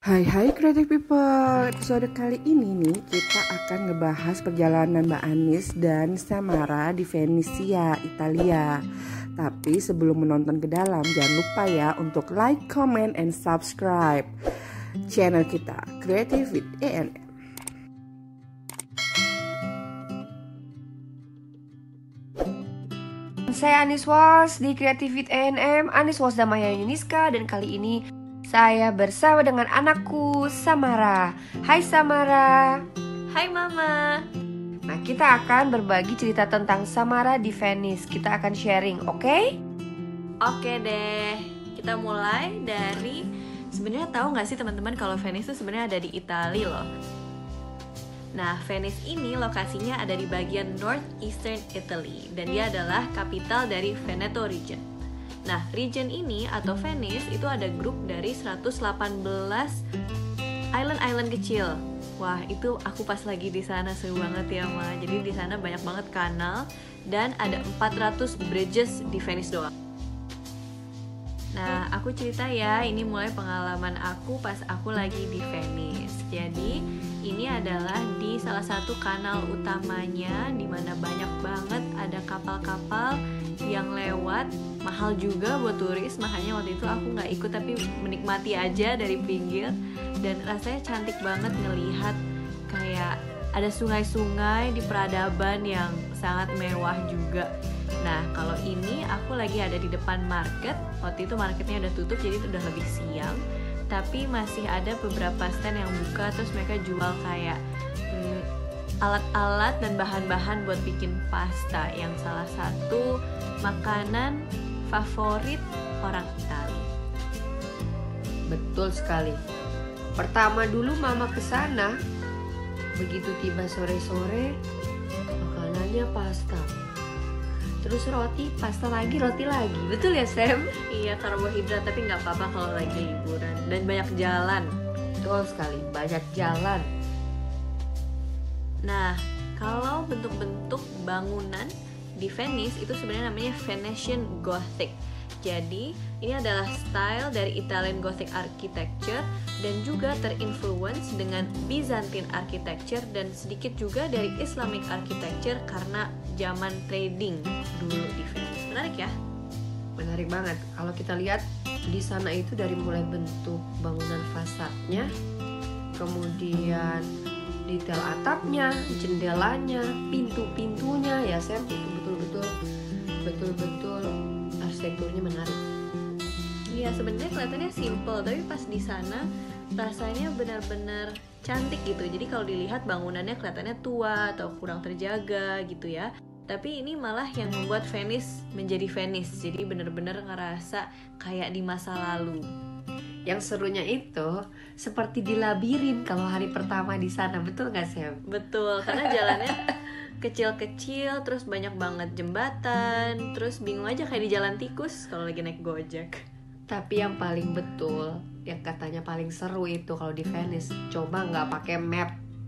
Hai Creative People, episode kali ini nih kita akan ngebahas perjalanan Mbak Anis dan Samara di Venesia, Italia. Tapi sebelum menonton ke dalam, jangan lupa ya untuk like, comment, and subscribe channel kita Creative with A&M. Saya Anis Was di Creative with A&M, Anis Was Damaya Yuniska, dan kali ini saya bersama dengan anakku Samara. Hai Samara. Hai Mama. Nah, kita akan berbagi cerita tentang Samara di Venice. Kita akan sharing, oke? Oke deh. Kita mulai dari, sebenarnya tahu nggak sih teman-teman kalau Venice itu sebenarnya ada di Italia loh. Nah, Venice ini lokasinya ada di bagian northeastern Italy dan dia adalah kapital dari Veneto region. Nah, region ini atau Venice itu ada grup dari 118 island-island kecil. Wah, itu aku pas lagi di sana seru banget ya, Ma. Jadi di sana banyak banget kanal dan ada 400 bridges di Venice doang. Nah, aku cerita ya, ini mulai pengalaman aku pas aku lagi di Venice. Jadi, ini adalah di salah satu kanal utamanya di mana banyak banget ada kapal-kapal yang lewat. Mahal juga buat turis, makanya waktu itu aku nggak ikut tapi menikmati aja dari pinggir. Dan rasanya cantik banget ngelihat kayak ada sungai-sungai di peradaban yang sangat mewah juga. Nah, kalau ini aku lagi ada di depan market. Waktu itu marketnya udah tutup jadi udah lebih siang. Tapi masih ada beberapa stand yang buka, terus mereka jual kayak alat-alat dan bahan-bahan buat bikin pasta, yang salah satu makanan favorit orang Italia. Betul sekali. Pertama dulu Mama kesana, begitu tiba sore-sore, makanannya pasta. Terus roti, pasta lagi, roti lagi. Betul ya, Sam? Iya, karbohidrat, tapi nggak apa-apa kalau lagi liburan. Dan banyak jalan. Betul sekali, banyak jalan. Nah, kalau bentuk-bentuk bangunan di Venice itu sebenarnya namanya Venetian Gothic. Jadi, ini adalah style dari Italian Gothic architecture dan juga terinfluence dengan Byzantine architecture dan sedikit juga dari Islamic architecture karena zaman trading dulu di Venice. Menarik ya? Menarik banget. Kalau kita lihat di sana itu dari mulai bentuk bangunan fasadnya, kemudian detail atapnya, jendelanya, pintu-pintunya, ya Sam, itu betul-betul arsitekturnya menarik. Iya, sebenarnya kelihatannya simple, tapi pas di sana rasanya benar-benar cantik gitu. Jadi kalau dilihat bangunannya kelihatannya tua atau kurang terjaga gitu ya. Tapi ini malah yang membuat Venice menjadi Venice. Jadi benar-benar ngerasa kayak di masa lalu. Yang serunya itu seperti di labirin kalau hari pertama di sana, betul nggak Sam? Betul, karena jalannya kecil-kecil, terus banyak banget jembatan, terus bingung aja kayak di jalan tikus kalau lagi naik Gojek. Tapi yang paling betul, yang katanya paling seru itu kalau di Venice, coba nggak pakai map.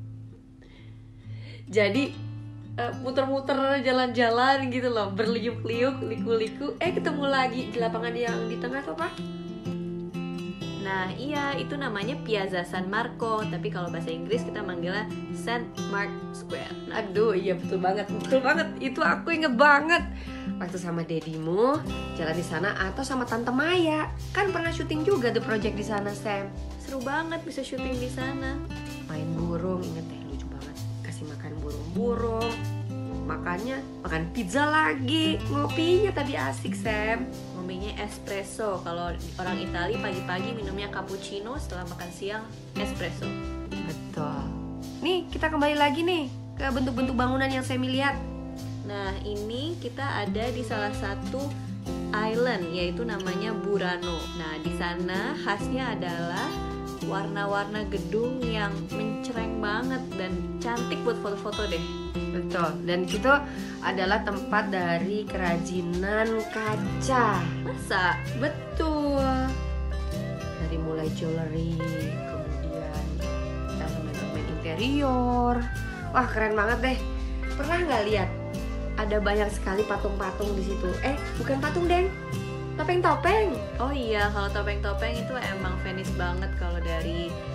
Jadi muter-muter jalan-jalan gitu loh, berliuk-liuk, liku-liku, ketemu lagi di lapangan yang di tengah tuh apa? Nah iya, itu namanya Piazza San Marco, tapi kalau bahasa Inggris kita manggilnya St. Mark Square. Nah, aduh iya betul banget, itu aku inget banget. Waktu sama dedimu jalan di sana atau sama Tante Maya, kan pernah syuting juga tuh project di sana Sam. Seru banget bisa syuting di sana. Main burung, inget deh, lucu banget. Kasih makan burung-burung, makan pizza lagi, ngopinya tadi asik Sam. Ngopinya espresso. Kalau orang Italia pagi-pagi minumnya cappuccino, setelah makan siang espresso. Betul. Nih kita kembali lagi nih ke bentuk-bentuk bangunan yang saya lihat. Nah ini kita ada di salah satu island, yaitu namanya Burano. Nah di sana khasnya adalah warna-warna gedung yang mencereng banget dan cantik buat foto-foto deh. Betul, dan itu adalah tempat dari kerajinan kaca. Masa? Betul. Dari mulai jewelry, kemudian elemen-elemen interior. Wah keren banget deh. Pernah nggak lihat? Ada banyak sekali patung-patung di situ. Bukan patung deng, topeng-topeng. Oh iya, kalau topeng-topeng itu emang Venice banget kalau dari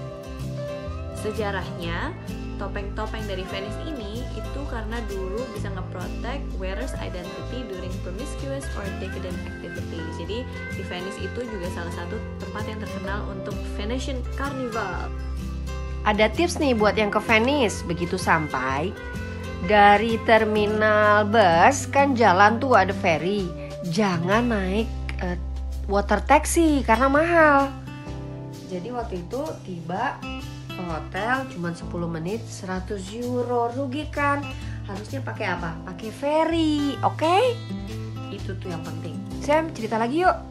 Sejarahnya, topeng-topeng dari Venice ini itu karena dulu bisa nge-protect wearer's identity during promiscuous or decadent activity. Jadi di Venice itu juga salah satu tempat yang terkenal untuk Venetian Carnival. Ada tips nih buat yang ke Venice. Begitu sampai dari terminal bus kan jalan tuh ada ferry. Jangan naik water taxi karena mahal. Jadi waktu itu tiba ke hotel cuma 10 menit 100 euro. Rugi kan? Harusnya pakai apa? Pakai ferry, oke? Itu tuh yang penting. Sam, cerita lagi yuk.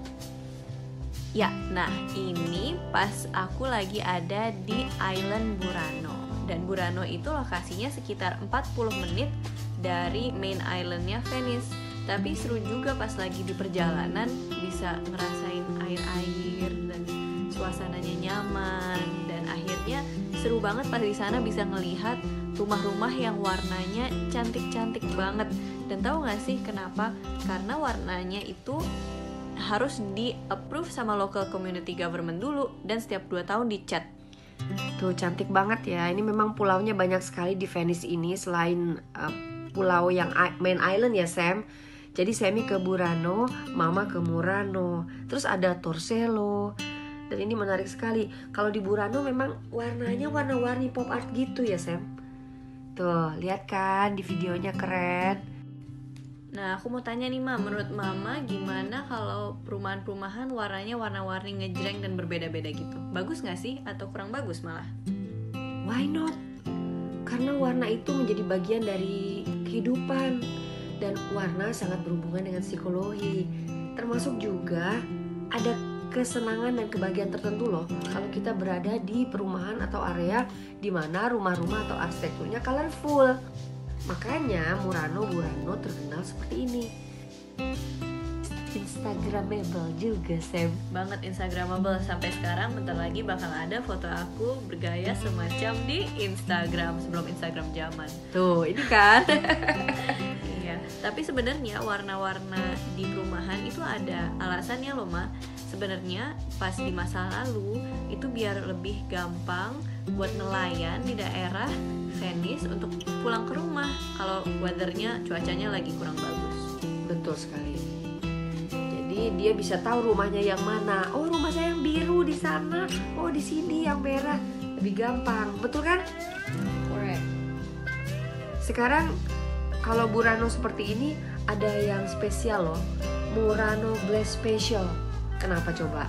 Ya, nah ini pas aku lagi ada di Island Burano. Dan Burano itu lokasinya sekitar 40 menit dari main islandnya Venice. Tapi seru juga pas lagi di perjalanan bisa ngerasain air-air dan suasananya nyaman. Dan akhirnya seru banget pas di sana bisa ngelihat rumah-rumah yang warnanya cantik-cantik banget. Dan tahu gak sih kenapa? Karena warnanya itu harus di-approve sama local community government dulu dan setiap 2 tahun dicat. Tuh cantik banget ya. Ini memang pulaunya banyak sekali di Venice ini. Selain pulau yang main island ya Sam. Jadi Sammy ke Burano, Mama ke Murano. Terus ada Torcello. Dan ini menarik sekali. Kalau di Burano memang warnanya warna-warni pop art gitu ya Sam. Tuh lihat kan di videonya keren. Nah, aku mau tanya nih Ma, menurut Mama gimana kalau perumahan-perumahan warnanya warna-warni ngejreng dan berbeda-beda gitu? Bagus gak sih? Atau kurang bagus malah? Why not? Karena warna itu menjadi bagian dari kehidupan. Dan warna sangat berhubungan dengan psikologi. Termasuk juga ada kesenangan dan kebahagiaan tertentu loh kalau kita berada di perumahan atau area di mana rumah-rumah atau arsitekturnya colorful. Makanya Burano terkenal seperti ini. Instagramable juga Sam. Banget Instagramable. Sampai sekarang bentar lagi bakal ada foto aku bergaya semacam di Instagram sebelum Instagram zaman. Tuh ini kan. Iya. Tapi sebenarnya warna-warna di perumahan itu ada alasannya loh Ma. Sebenarnya pas di masa lalu itu biar lebih gampang buat nelayan di daerah Venice untuk pulang ke rumah kalau weathernya, cuacanya lagi kurang bagus. Betul sekali. Jadi dia bisa tahu rumahnya yang mana. Oh rumah saya yang biru di sana. Oh di sini yang merah. Lebih gampang, betul kan? Correct. Sekarang kalau Burano seperti ini ada yang spesial loh. Murano Glass Special. Kenapa coba?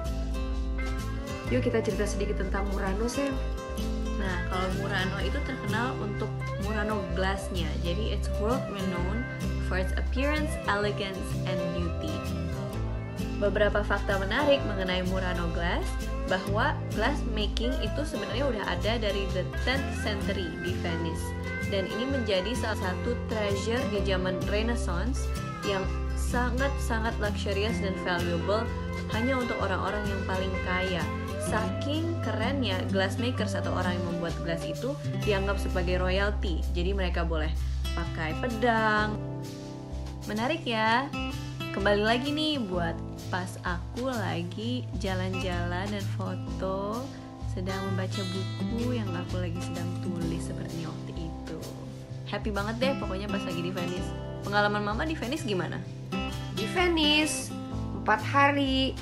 Yuk kita cerita sedikit tentang Murano Sam. Nah, kalau Murano itu terkenal untuk Murano glassnya. Jadi it's world renowned for its appearance, elegance, and beauty. Beberapa fakta menarik mengenai Murano glass, bahwa glass making itu sebenarnya udah ada dari the 10th century di Venice. Dan ini menjadi salah satu treasure di zaman Renaissance yang sangat-sangat luxurious dan valuable hanya untuk orang-orang yang paling kaya. Saking kerennya glassmakers atau orang yang membuat gelas itu dianggap sebagai royalty. Jadi mereka boleh pakai pedang. Menarik ya. Kembali lagi nih buat pas aku lagi jalan-jalan dan foto sedang membaca buku yang aku lagi sedang tulis seperti waktu itu. Happy banget deh pokoknya pas lagi di Venice. Pengalaman Mama di Venice gimana? Di Venice 4 hari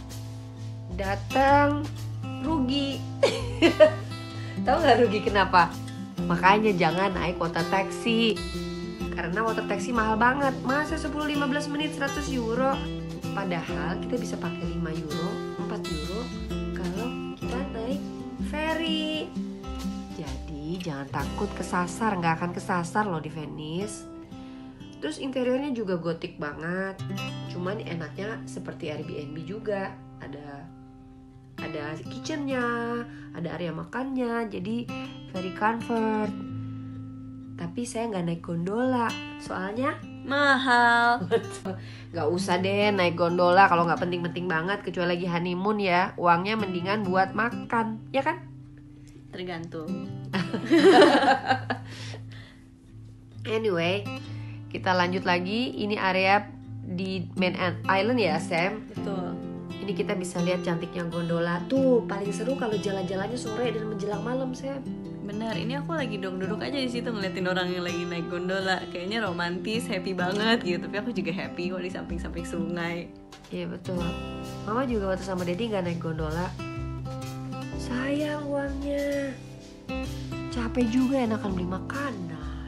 datang rugi. Tahu nggak rugi kenapa? Makanya jangan naik water taxi. Karena water taxi mahal banget. Masa 10-15 menit 100 euro. Padahal kita bisa pakai 5 euro, 4 euro kalau kita naik ferry. Jadi jangan takut kesasar. Nggak akan kesasar loh di Venice. Terus interiornya juga gotik banget. Cuman enaknya seperti Airbnb juga. Ada kitchennya, ada area makannya, jadi very comfort. Tapi saya nggak naik gondola, soalnya Mahal. nggak usah deh naik gondola kalau nggak penting-penting banget, kecuali lagi honeymoon ya. Uangnya mendingan buat makan, ya kan? Tergantung. Anyway, kita lanjut lagi. Ini area di main island ya Sam. Betul. Ini kita bisa lihat cantiknya gondola. Tuh paling seru kalau jalan-jalannya sore dan menjelang malam, Sam. Benar, ini aku lagi duduk aja di situ ngeliatin orang yang lagi naik gondola. Kayaknya romantis, happy banget gitu. Tapi aku juga happy kok di samping-samping sungai. Iya betul. Mama juga waktu sama Dedi gak naik gondola. Sayang uangnya. Capek juga, enakan beli makanan.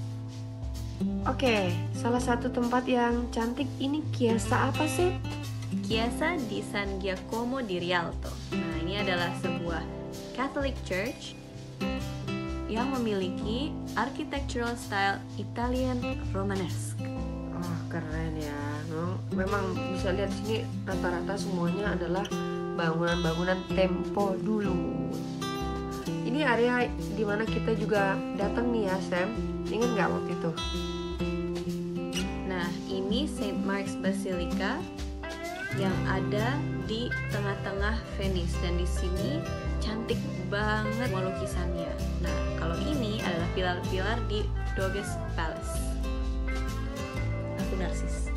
Oke, salah satu tempat yang cantik ini Chiesa apa sih? Chiesa di San Giacomo di Rialto. Nah, ini adalah sebuah Catholic Church yang memiliki architectural style Italian Romanesque. Oh, keren ya. Memang bisa lihat sini rata-rata semuanya adalah bangunan-bangunan tempo dulu. Ini area dimana kita juga datang nih ya, Sam. Ingat nggak waktu itu? Nah, ini Saint Mark's Basilica yang ada di tengah-tengah Venice, dan di sini cantik banget lukisannya. Nah, kalau ini adalah pilar-pilar di Doges Palace. Aku narsis.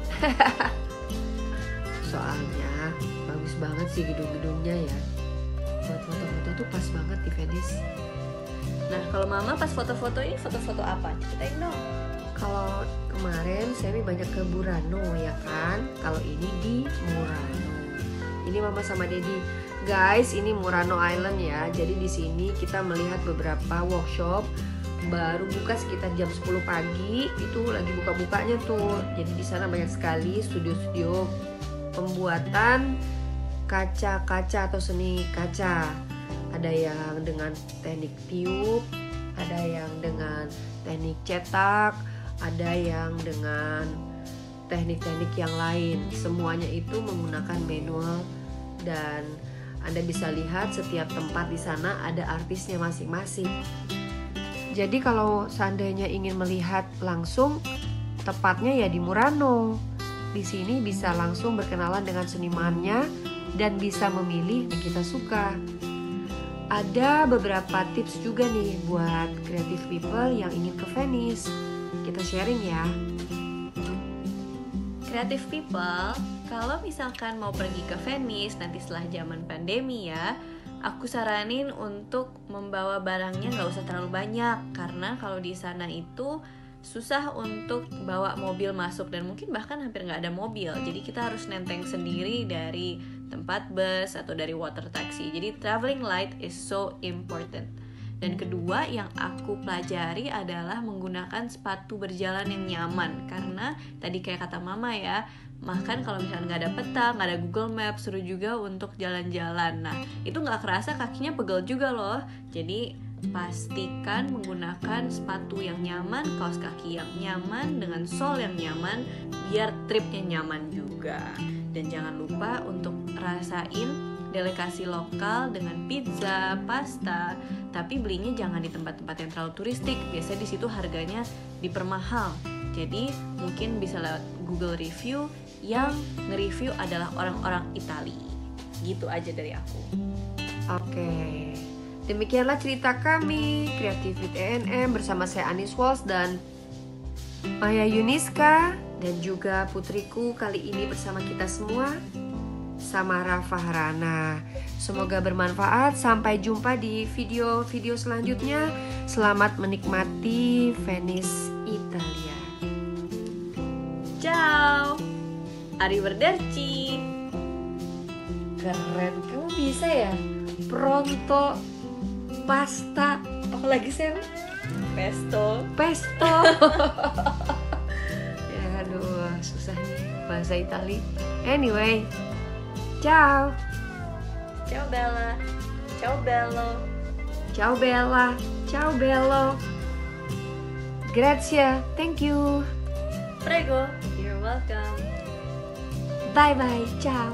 Soalnya bagus banget sih gedung-gedungnya ya. Buat foto-foto tuh pas banget di Venice. Nah, kalau Mama pas foto-foto ini foto-foto apa? Ceritain dong. Kalau kemarin Semi banyak ke Burano ya kan. Kalau ini di Murano. Ini Mama sama Dedi. Guys, ini Murano Island ya. Jadi di sini kita melihat beberapa workshop. Baru buka sekitar jam 10 pagi. Itu lagi buka-bukanya tuh. Jadi di sana banyak sekali studio-studio pembuatan kaca-kaca atau seni kaca. Ada yang dengan teknik tiup, ada yang dengan teknik cetak, ada yang dengan teknik-teknik yang lain. Semuanya itu menggunakan manual, dan Anda bisa lihat setiap tempat di sana ada artisnya masing-masing. Jadi kalau seandainya ingin melihat langsung, tepatnya ya di Murano. Di sini bisa langsung berkenalan dengan senimannya dan bisa memilih yang kita suka. Ada beberapa tips juga nih buat creative people yang ingin ke Venice. Kita sharing ya. Creative people, kalau misalkan mau pergi ke Venice nanti setelah zaman pandemi ya, aku saranin untuk membawa barangnya nggak usah terlalu banyak, karena kalau di sana itu susah untuk bawa mobil masuk, dan mungkin bahkan hampir nggak ada mobil. Jadi kita harus nenteng sendiri dari tempat bus atau dari water taxi. Jadi traveling light is so important. Dan kedua yang aku pelajari adalah menggunakan sepatu berjalan yang nyaman. Karena tadi kayak kata Mama ya, bahkan kalau misalnya nggak ada peta, nggak ada Google Maps, seru juga untuk jalan-jalan. Nah, itu nggak kerasa kakinya pegel juga loh. Jadi pastikan menggunakan sepatu yang nyaman, kaos kaki yang nyaman, dengan sol yang nyaman, biar tripnya nyaman juga. Dan jangan lupa untuk rasain delikasi lokal dengan pizza, pasta, tapi belinya jangan di tempat-tempat yang terlalu turistik. Biasanya di situ harganya dipermahal. Jadi mungkin bisa lewat Google review, yang nge-review adalah orang-orang Itali. Gitu aja dari aku. Oke. Demikianlah cerita kami, Creative with A&M bersama saya Anis Walsh dan Maya Yuniska, dan juga putriku kali ini bersama kita semua, Samara Fahrana. Semoga bermanfaat. Sampai jumpa di video-video selanjutnya. Selamat menikmati Venice, Italia. Ciao. Arrivederci. Keren, kamu bisa ya? Pronto, pasta, apa lagi sih? Pesto. Ya aduh, susah nih bahasa Itali. Anyway, ciao. Ciao Bella. Ciao bello. Ciao Bella. Ciao bello. Grazie. Thank you. Prego. You're welcome. Bye bye. Ciao.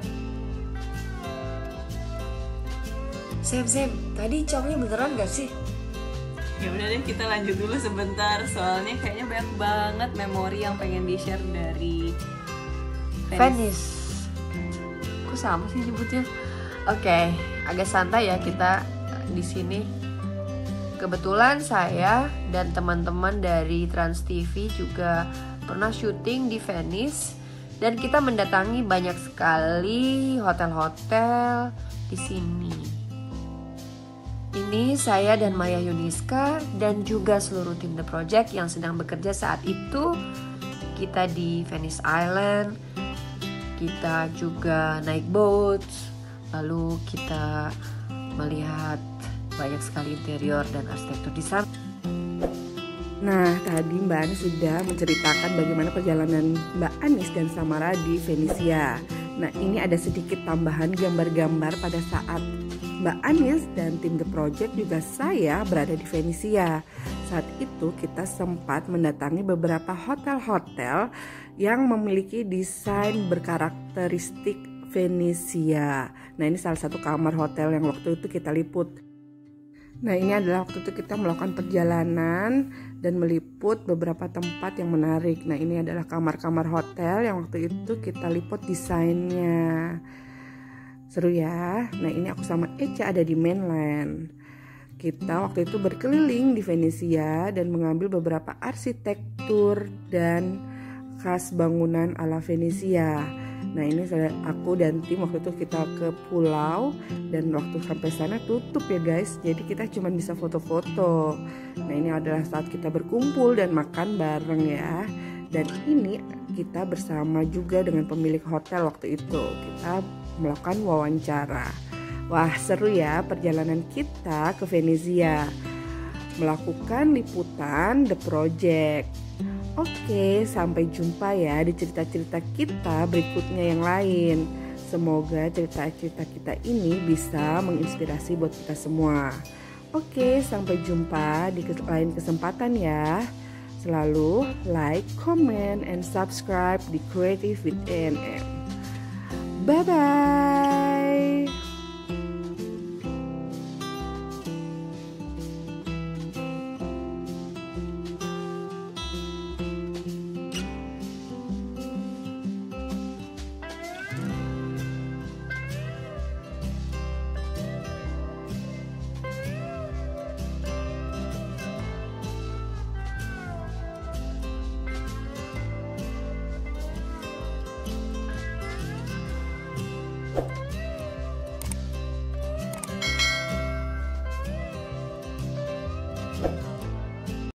Sam, tadi ciao-nya beneran gak sih? Ya udah deh, kita lanjut dulu sebentar. Soalnya kayaknya banyak banget memori yang pengen di-share dari Venice. Kok sama sih nyebutnya? Oke, agak santai ya kita di sini. Kebetulan saya dan teman-teman dari Trans TV juga pernah syuting di Venice, Dan kita mendatangi banyak sekali hotel-hotel di sini. Ini saya dan Maya Yuniska dan juga seluruh tim The Project yang sedang bekerja saat itu. Kita di Venice Island, kita juga naik boat, lalu kita melihat banyak sekali interior dan arsitektur di sana. Nah, tadi Mbak Anis sudah menceritakan bagaimana perjalanan Mbak Anis dan Samara di Venesia. Nah, ini ada sedikit tambahan gambar-gambar pada saat Mbak Anis dan tim The Project juga saya berada di Venesia. Saat itu kita sempat mendatangi beberapa hotel-hotel yang memiliki desain berkarakteristik Venesia. Nah, ini salah satu kamar hotel yang waktu itu kita liput. Nah, ini adalah waktu itu kita melakukan perjalanan dan meliput beberapa tempat yang menarik. Nah, ini adalah kamar-kamar hotel yang waktu itu kita liput desainnya. Seru ya. Nah, ini aku sama Eca ada di mainland. Kita waktu itu berkeliling di Venesia dan mengambil beberapa arsitektur dan khas bangunan ala Venesia. Nah, ini aku dan tim waktu itu kita ke pulau dan waktu sampai sana tutup ya guys. Jadi kita cuma bisa foto-foto. Nah, ini adalah saat kita berkumpul dan makan bareng ya. Dan ini kita bersama juga dengan pemilik hotel waktu itu. Kita melakukan wawancara. Wah, seru ya perjalanan kita ke Venesia. Melakukan liputan The Project. Oke, sampai jumpa ya di cerita-cerita kita berikutnya yang lain. Semoga cerita-cerita kita ini bisa menginspirasi buat kita semua. Oke, sampai jumpa di lain kesempatan ya. Selalu like, comment, and subscribe di Creative with A&M. Bye-bye.